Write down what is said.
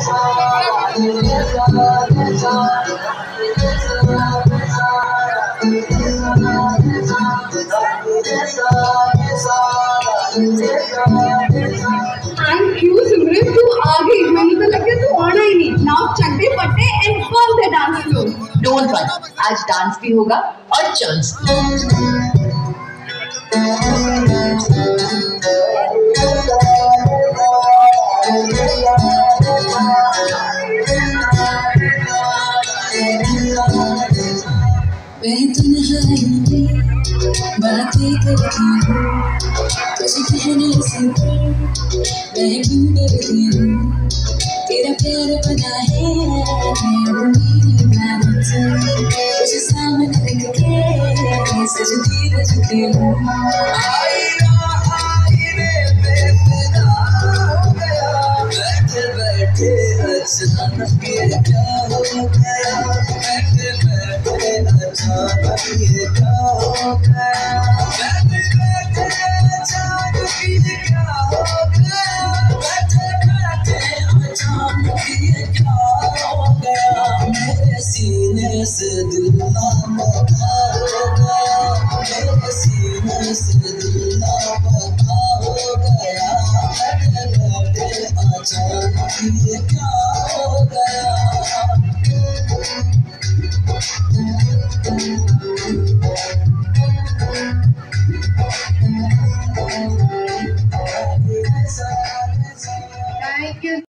Thank you सिमरन, तू आ गई। मैंने तो लग गया तू आना ही नहीं। नाउ चड्डे पट्टे and form the dance floor. Don't worry, आज डांस भी होगा और चर्न्स। मैं तन्हाई में बातें करती हूँ, तुझे कहने से मैं क्यों डरती हूँ। तेरा प्यार बना है वो मेरी इबादत, तुझे सामने रख के सजती रजती हूँ। आईने पे फिदा हो गया, बैठे बैठे अचानक ये क्या हो गया, बैठे बैठे अचानक ये क्या हो गया, बैठे बैठे अचानक